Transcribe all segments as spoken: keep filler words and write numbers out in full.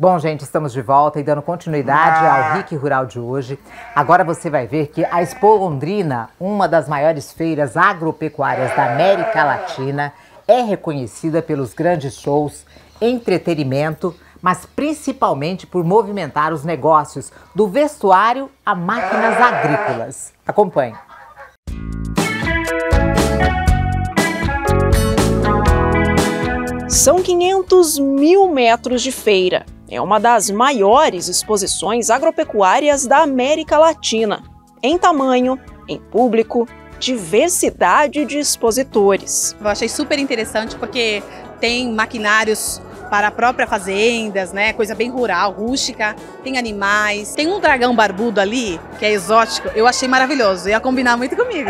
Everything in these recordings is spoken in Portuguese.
Bom, gente, estamos de volta e dando continuidade ao R I C Rural de hoje. Agora você vai ver que a Expo Londrina, uma das maiores feiras agropecuárias da América Latina, é reconhecida pelos grandes shows, entretenimento, mas principalmente por movimentar os negócios do vestuário a máquinas agrícolas. Acompanhe. São quinhentos mil metros de feira. É uma das maiores exposições agropecuárias da América Latina. Em tamanho, em público, diversidade de expositores. Eu achei super interessante porque tem maquinários para a própria fazendas, né? Coisa bem rural, rústica, tem animais. Tem um dragão barbudo ali, que é exótico, eu achei maravilhoso, ia combinar muito comigo.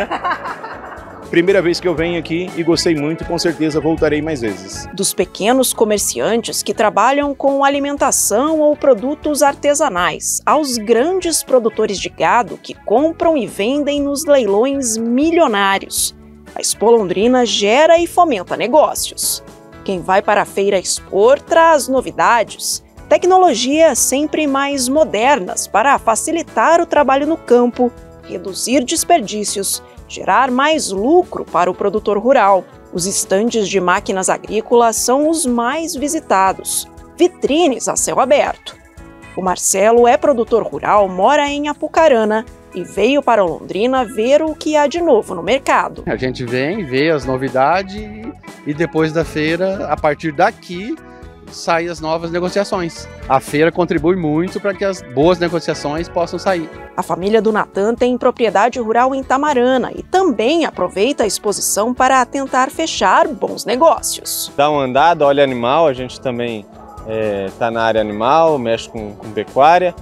Primeira vez que eu venho aqui e gostei muito, com certeza voltarei mais vezes. Dos pequenos comerciantes que trabalham com alimentação ou produtos artesanais, aos grandes produtores de gado que compram e vendem nos leilões milionários. A Expo Londrina gera e fomenta negócios. Quem vai para a feira expor traz novidades, tecnologias sempre mais modernas para facilitar o trabalho no campo, reduzir desperdícios, gerar mais lucro para o produtor rural. Os estandes de máquinas agrícolas são os mais visitados, vitrines a céu aberto. O Marcelo é produtor rural, mora em Apucarana e veio para Londrina ver o que há de novo no mercado. A gente vem, vê as novidades e depois da feira, a partir daqui, saem as novas negociações. A feira contribui muito para que as boas negociações possam sair. A família do Natan tem propriedade rural em Tamarana e também aproveita a exposição para tentar fechar bons negócios. Dá uma andada, olha animal, a gente também está é, na área animal, mexe com, com pecuária,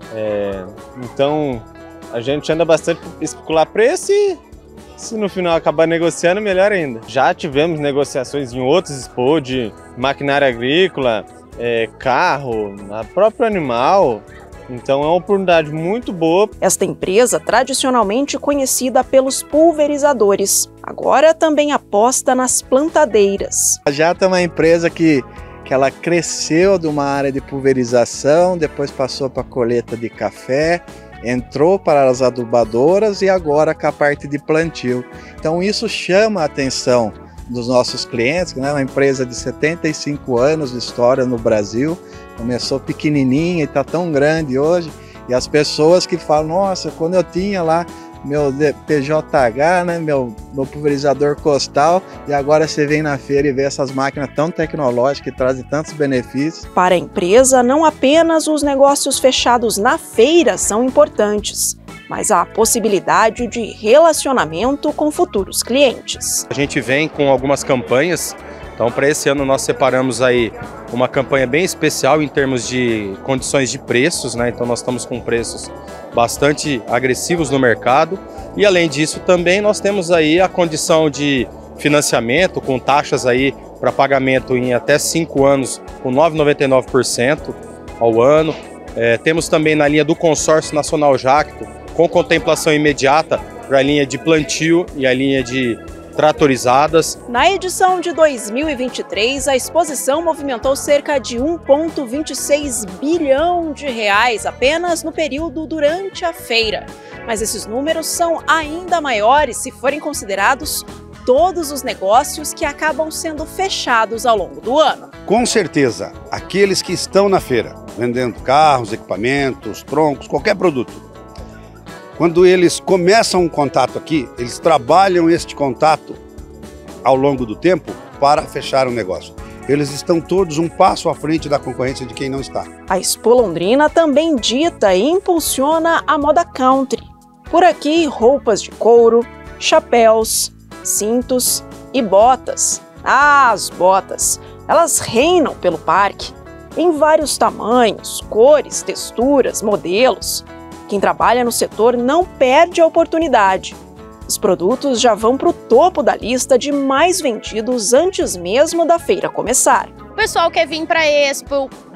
é, então a gente anda bastante para especular preço e se no final acabar negociando, melhor ainda. Já tivemos negociações em outros expos de maquinária agrícola, é, carro, a próprio animal. Então é uma oportunidade muito boa. Esta empresa, tradicionalmente conhecida pelos pulverizadores, agora também aposta nas plantadeiras. A Jata é uma empresa que, que ela cresceu de uma área de pulverização, depois passou para a colheita de café, entrou para as adubadoras e agora com a parte de plantio. Então isso chama a atenção dos nossos clientes, né? Uma empresa de setenta e cinco anos de história no Brasil, começou pequenininha e está tão grande hoje, e as pessoas que falam, nossa, quando eu tinha lá meu P J H, né, meu, meu pulverizador costal, e agora você vem na feira e vê essas máquinas tão tecnológicas que trazem tantos benefícios. Para a empresa, não apenas os negócios fechados na feira são importantes, mas a possibilidade de relacionamento com futuros clientes. A gente vem com algumas campanhas, então para esse ano nós separamos aí uma campanha bem especial em termos de condições de preços, né? Então nós estamos com preços bastante agressivos no mercado e além disso também nós temos aí a condição de financiamento com taxas aí para pagamento em até cinco anos com nove vírgula noventa e nove por cento ao ano. É, temos também na linha do Consórcio Nacional Jacto com contemplação imediata para a linha de plantio e a linha de tratorizadas. Na edição de dois mil e vinte e três, a exposição movimentou cerca de um vírgula vinte e seis bilhão de reais apenas no período durante a feira. Mas esses números são ainda maiores se forem considerados todos os negócios que acabam sendo fechados ao longo do ano. Com certeza, aqueles que estão na feira, vendendo carros, equipamentos, troncos, qualquer produto, quando eles começam um contato aqui, eles trabalham este contato ao longo do tempo para fechar um negócio. Eles estão todos um passo à frente da concorrência de quem não está. A Expo Londrina também dita e impulsiona a moda country. Por aqui, roupas de couro, chapéus, cintos e botas. Ah, as botas! Elas reinam pelo parque, em vários tamanhos, cores, texturas, modelos. Quem trabalha no setor não perde a oportunidade. Os produtos já vão para o topo da lista de mais vendidos antes mesmo da feira começar. O pessoal quer vir para a Expo,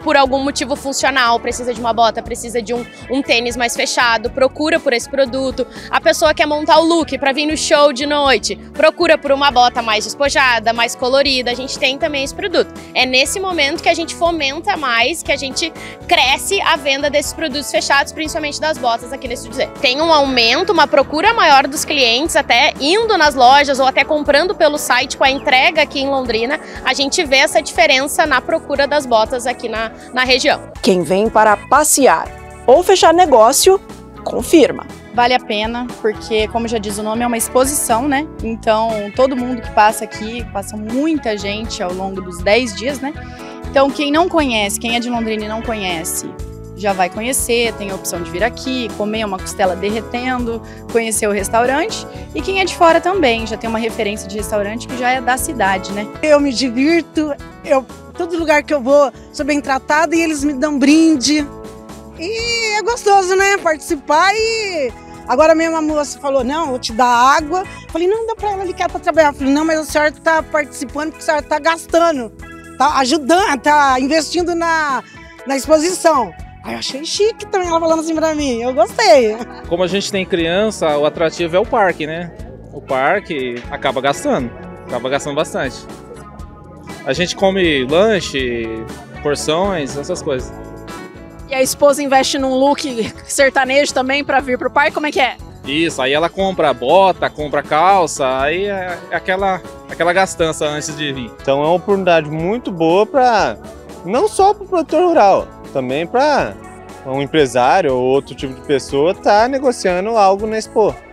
por algum motivo funcional, precisa de uma bota, precisa de um, um tênis mais fechado, procura por esse produto. A pessoa quer montar o look para vir no show de noite, procura por uma bota mais despojada, mais colorida, a gente tem também esse produto. É nesse momento que a gente fomenta mais, que a gente cresce a venda desses produtos fechados, principalmente das botas aqui nesse dizer. Tem um aumento, uma procura maior dos clientes, até indo nas lojas ou até comprando pelo site com a entrega aqui em Londrina, a gente vê essa diferença na procura das botas aqui na, na região. Quem vem para passear ou fechar negócio, confirma. Vale a pena, porque, como já diz o nome, é uma exposição, né? Então, todo mundo que passa aqui, passa muita gente ao longo dos dez dias, né? Então, quem não conhece, quem é de Londrina e não conhece, já vai conhecer, tem a opção de vir aqui, comer uma costela derretendo, conhecer o restaurante. E quem é de fora também, já tem uma referência de restaurante que já é da cidade, né? Eu me divirto, eu, todo lugar que eu vou sou bem tratada e eles me dão brinde. E é gostoso, né? Participar e... Agora mesmo a moça falou, não, vou te dar água. Falei, não, dá pra ela ligar pra trabalhar. Falei, não, mas a senhora tá participando porque a senhora tá gastando, tá ajudando, tá investindo na, na exposição. Aí eu achei chique também ela falando assim pra mim, eu gostei. Como a gente tem criança, o atrativo é o parque, né? O parque acaba gastando, acaba gastando bastante. A gente come lanche, porções, essas coisas. E a esposa investe num look sertanejo também para vir pro parque, como é que é? Isso, aí ela compra bota, compra calça, aí é aquela, aquela gastança antes de vir. Então é uma oportunidade muito boa para, não só para o produtor rural, também para um empresário ou outro tipo de pessoa estar negociando algo na Expo.